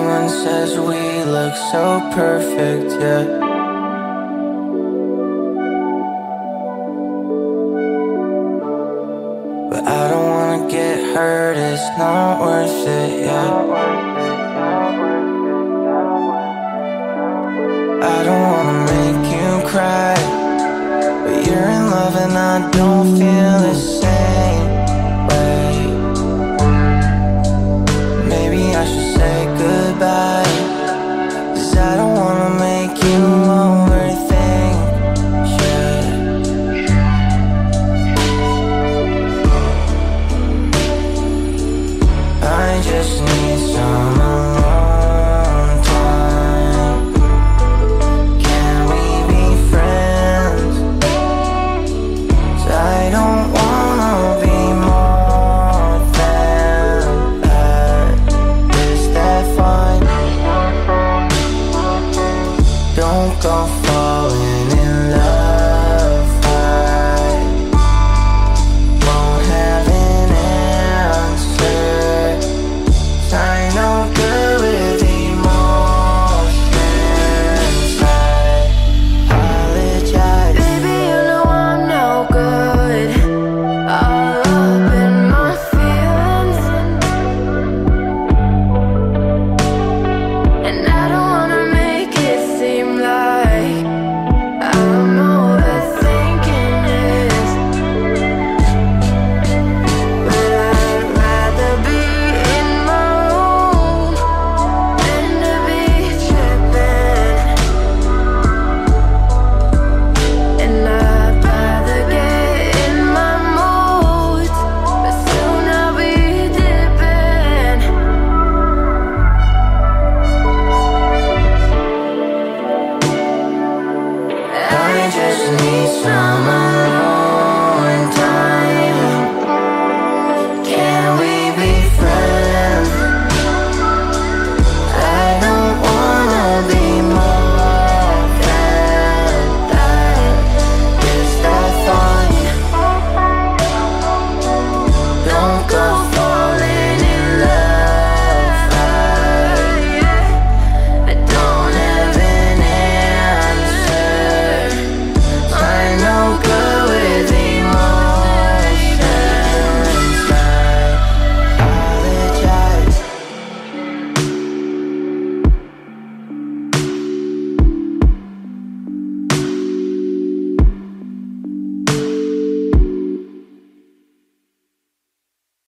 Everyone says we look so perfect, yeah. But I don't wanna get hurt, it's not worth it, yeah. I don't wanna make you cry, but you're in love and I don't feel the same way. Maybe I should say goodbye, 'cause I don't wanna make you overthink, yeah. I just need some